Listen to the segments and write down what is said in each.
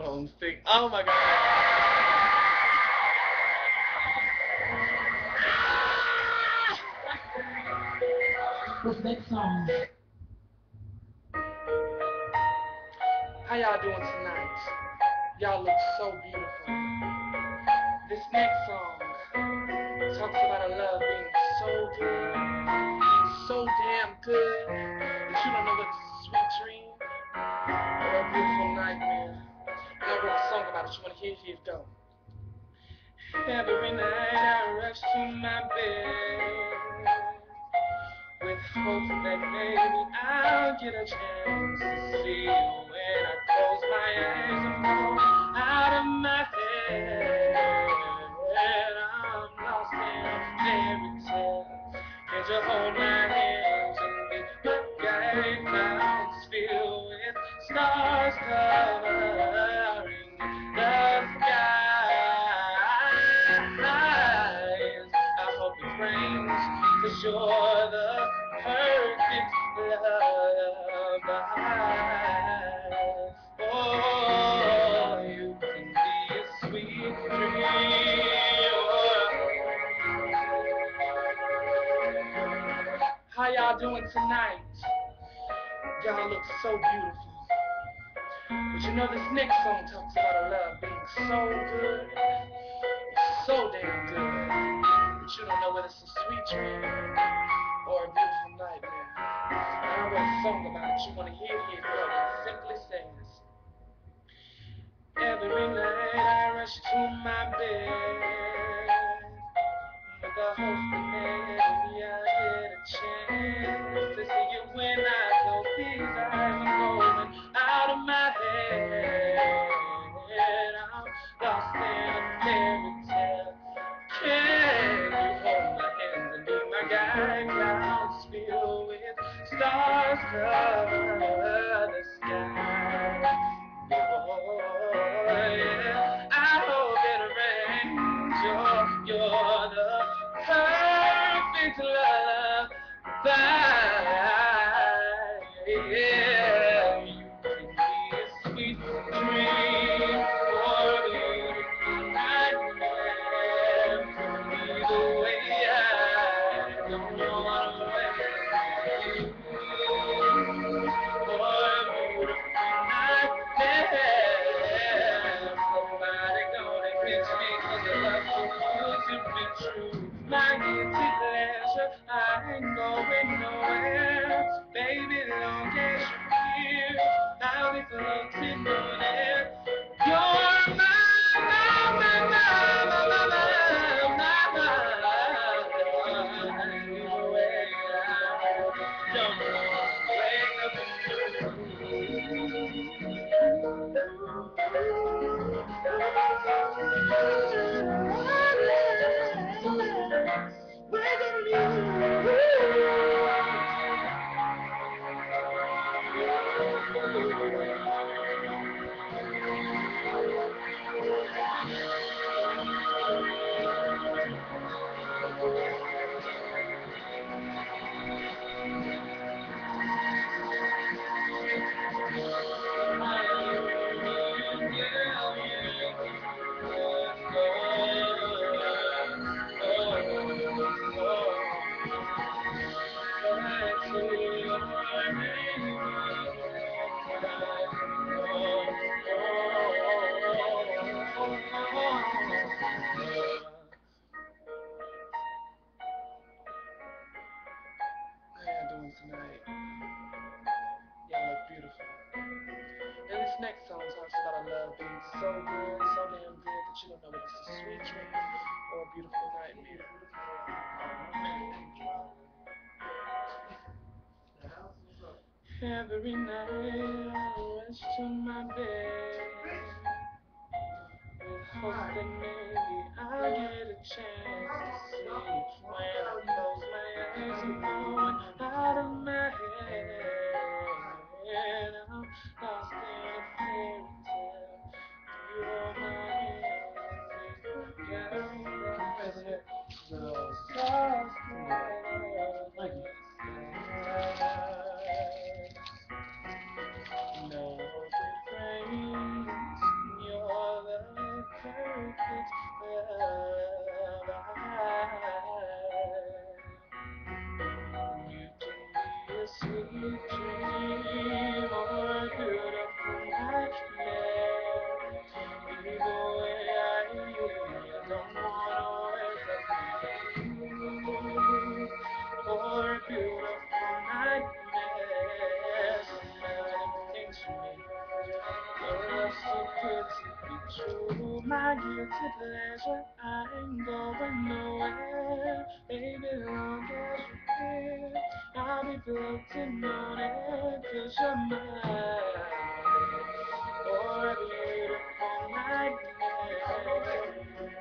Malone sing. Oh my God. What's next song? How y'all doing tonight? Y'all look so beautiful. This next song talks about a love being so good, so damn good, that you don't know whether it's a sweet dream or a beautiful nightmare. And I wrote a song about it. You wanna hear it? Here it go. Every night I rush to my bed with hope that maybe I'll get a chance to see you. When I close my eyes, I'm gone out of my head. I'm lost in a fairy tale. Can't you hold my hands and be my guide? Clouds filled with stars covering the skies. I hope it rains, 'cause you're the perfect lullaby. Oh, you can be a sweet dream. How y'all doing tonight? Y'all look so beautiful. But you know this next song talks about a love being so good, so damn good, that you don't know whether it's a sweet dream or a beautiful nightmare. And I wrote a song about it. You want to hear it? Here it goes. It simply says, every night I rush to my bed with the hope that maybe I'll get a chance to see you. When I close these eyes, I'm going out of my head. I'm lost in a fairy tale. Can you hold my hands and be my guide? Clouds filled with stars cover the sky. Oh, yeah. I hope it rains. You're the perfect lullaby. Yeah, you can be a sweet dream or a beautiful nightmare. Either way, I don't know what I'm waiting for a beautiful nightmare. Somebody gonna catch me, 'cause the love too good to be true. My guilty pleasure, I ain't going nowhere. Baby, long as you're here, I'll be floating on air. You're tonight. Y'all look beautiful. And this next song talks about a love being so good, so damn good that you don't know whether it's a sweet dream or a beautiful nightmare. Every night I rush to my bed with hope that maybe I'll get a chance to see you. When I close my eyes, I'm going out of my head. I'm lost in a fairy tale. You hold my hand and we guide the stars cover the skies. No, it rains. pleasure. I ain't going nowhere. Baby, long as you're here, I'll be floating on it, 'cause you're mine. Oh, a beautiful nightmare.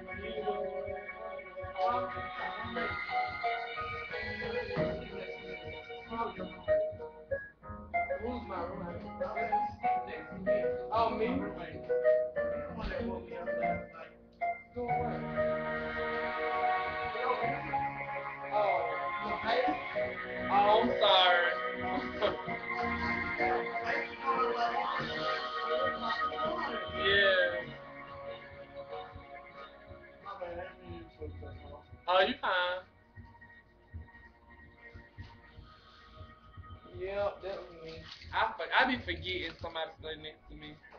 Who's my roommate? Oh, me? Doing what? Oh, oh, I'm sorry. Yeah. Oh, you fine. Yep, that was me. I be forgetting somebody standing next to me.